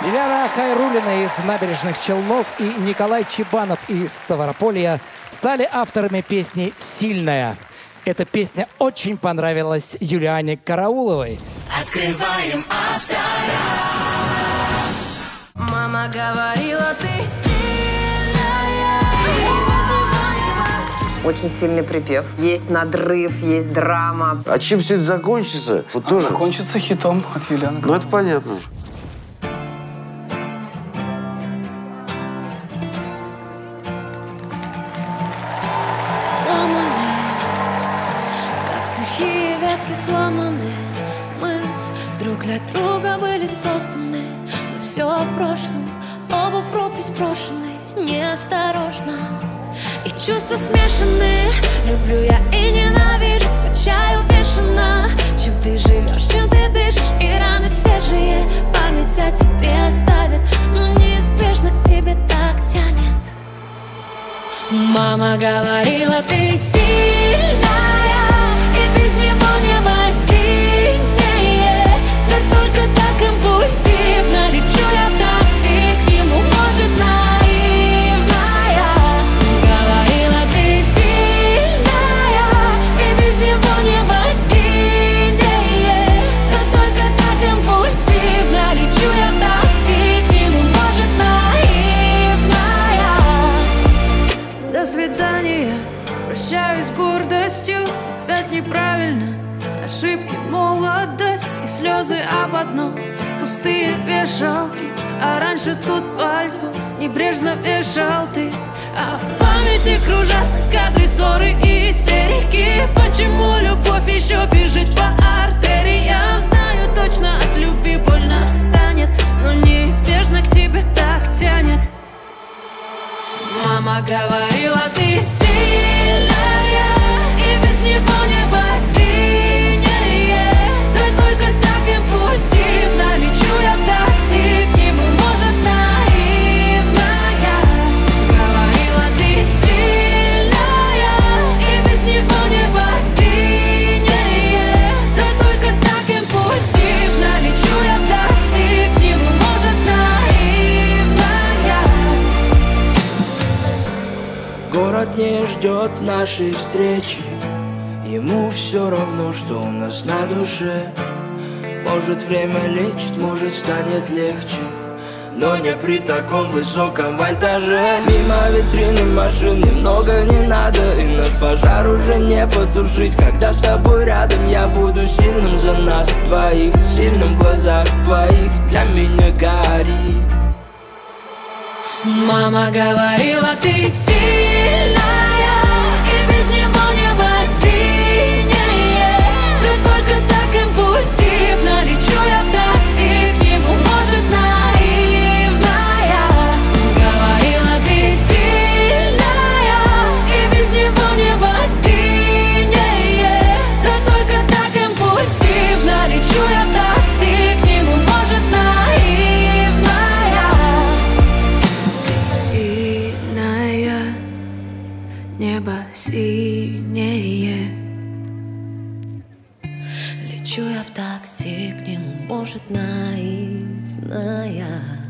Диляра Хайруллина из «Набережных Челнов» и Николай Чебанов из Ставрополья стали авторами песни «Сильная». Эта песня очень понравилась Юлиане Карауловой. Открываем автора. Мама говорила, ты сильная. Очень сильный припев. Есть надрыв, есть драма. А чем все это закончится? Вот тоже. Закончится хитом от Юлианы. Ну, это понятно. Сломаны, как сухие ветки сломаны. Мы друг для друга были созданы, но все в прошлом, оба в пропасть брошены. Неосторожно, и чувства смешаны. Люблю я и ненавижу, скучаю бешено. Чем ты живешь, чем ты дышишь, и раны свежие память о тебе оставит, но неизбежно к тебе так тянет. Мама говорила, ты сильная, и без него небо синее. Да только так импульсивно лечу я в такси к нему, может, наивная. Говорила, ты сильная, и без него небо синее. Да только так импульсивно лечу я в такси к нему, может, наивная. До свидания, прощаюсь с гордостью. Опять неправильно, ошибки, молодость и слезы об одном. Пустые вешалки, а раньше тут пальто небрежно вешал ты. А в памяти кружатся кадры, ссоры и истерики. Почему любовь еще бежит по артериям? Знаю точно, от любви больно станет, но неизбежно к тебе так тянет. Мама говорила, ты сильная, и без него небо синее. Да только так импульсивно лечу я в такси к нему, может, наивная. Говорила, ты сильная, и без него небо синее. Да только так импульсивно лечу я в такси к нему, может, наивная. Город не ждет нашей встречи, ему все равно, что у нас на душе. Может, время лечит, может, станет легче, но не при таком высоком вольтаже. Мимо витрины машин немного не надо, и наш пожар уже не потушить. Когда с тобой рядом, я буду сильным за нас двоих, сильным в глазах твоих для меня гори. Мама говорила, ты сильная, и без него небо синее. Да только так импульсивно лечу я в такси к нему, может, наивная. Говорила, ты сильная, и без него небо синее. Да только так импульсивно лечу я в такси к нему, может, наивная. Сильная, небо синее. Лечу я в такси к нему, может, наивная.